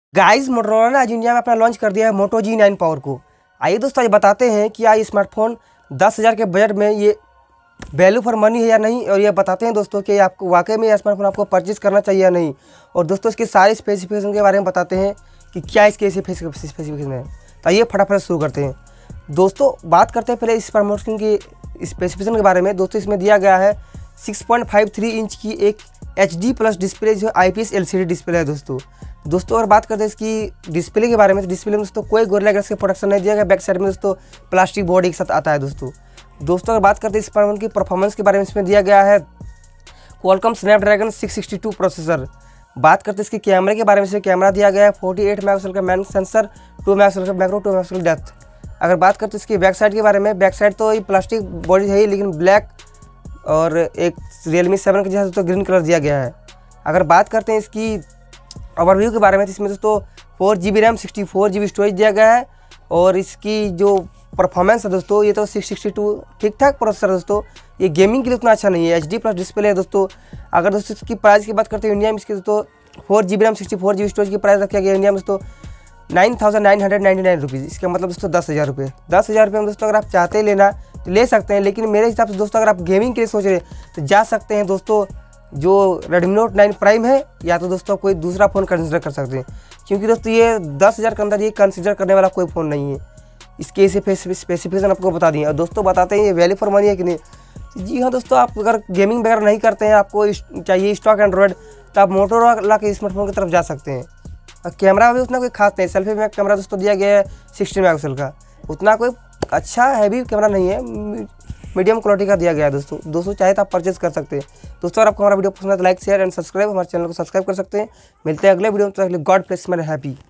Guys Motorola ने आज India में अपना लॉन्च कर दिया है मोटो G9 पावर को। आइए दोस्तों आज बताते हैं कि ये स्मार्टफोन 10,000 के बजट में ये वैल्यू फॉर मनी है या नहीं, और ये बताते हैं दोस्तों कि आपको वाकई में ये स्मार्टफोन आपको परचेज करना चाहिए या नहीं। और दोस्तों इसके सारे स्पेसिफिकेशन के बारे में बताते हैं कि क्या इसके स्पेसिफिकेशन है। तो आइए फटाफट शुरू करते हैं। दोस्तों बात करते हैं पहले इस स्मार्टफोन की स्पेसिफिकेशन के बारे में। दोस्तों इसमें दिया गया है 6.53 इंच की एक HD+ डिस्प्ले जो IPS LCD डिस्प्ले है। दोस्तों अगर बात करते हैं इसकी डिस्प्ले के बारे में, तो डिस्प्ले में दोस्तों कोई गोरिल्ला ग्लास का प्रोडक्शन नहीं दिया गया। बैक साइड में दोस्तों प्लास्टिक बॉडी के साथ आता है। दोस्तों अगर बात करते हैं इस स्मार्टफोन की परफॉर्मेंस के बारे में, इसमें दिया गया है क्वालकॉम स्नैपड्रैगन 662 प्रोसेसर। बात करते हैं इसके कैमरे के बारे में, इसमें कैमरा दिया गया है 48 मेगापिक्सल का मेन सेंसर, 2 मेगापिक्सल का मैक्रो, 2 मेगापिक्सल डेप्थ। अगर बात करते हैं इसकी बैक साइड के बारे में, बैक साइड तो ये प्लास्टिक बॉडी है ही, लेकिन ब्लैक और एक Realme 7 के जैसा तो ग्रीन कलर दिया गया है। अगर बात करते हैं इसकी ओवरव्यू के बारे में, तो इसमें दोस्तों 4GB रैम 64GB स्टोरेज दिया गया है। और इसकी जो परफॉर्मेंस है दोस्तों, ये तो 662 ठीक ठाक प्रोसेसर है दोस्तों। ये गेमिंग के लिए उतना अच्छा नहीं है। HD+ डिस्प्ले है दोस्तों। अगर दोस्तों इसकी प्राइस की बात करते हैं इंडिया में, इसकी दोस्तों 4GB रैम 64GB स्टोरेज की प्राइस रखा गया इंडिया में दोस्तों 9,999 रुपीज़। इसका मतलब दोस्तों 10,000 रुपये। 10,000 रुपये में दोस्तों अगर आप चाहते हैं लेना तो ले सकते हैं, लेकिन मेरे हिसाब से दोस्तों अगर आप गेमिंग के लिए सोच रहे हैं तो जा सकते हैं दोस्तों जो Redmi Note 9 Prime है, या तो दोस्तों कोई दूसरा फ़ोन कंसिडर कर सकते हैं, क्योंकि दोस्तों ये 10,000 के अंदर ये कंसिडर करने वाला कोई फ़ोन नहीं है। इसके स्पेसिफिकेशन आपको बता दिए। और दोस्तों बताते हैं ये वैल्यू फॉर मनी है कि नहीं। जी हाँ दोस्तों, आप अगर गेमिंग वगैरह नहीं करते हैं, आपको चाहिए स्टॉक एंड्रॉयड, तो आप मोटोरोला के स्मार्टफोन की तरफ जा सकते हैं। और कैमरा भी उतना कोई खास नहीं। सेल्फी में कैमरा दोस्तों दिया गया है 16 मेगापिक्सल का, उतना कोई अच्छा हैवी कैमरा नहीं है, मीडियम क्वालिटी का दिया गया है। दोस्तों चाहे तो आप परचेज कर सकते हैं। दोस्तों अगर आपको हमारा वीडियो पसंद है तो लाइक शेयर एंड सब्सक्राइब, हमारे चैनल को सब्सक्राइब कर सकते हैं। मिलते हैं अगले वीडियो में। तो गॉड ब्लेस, मैन हैप्पी।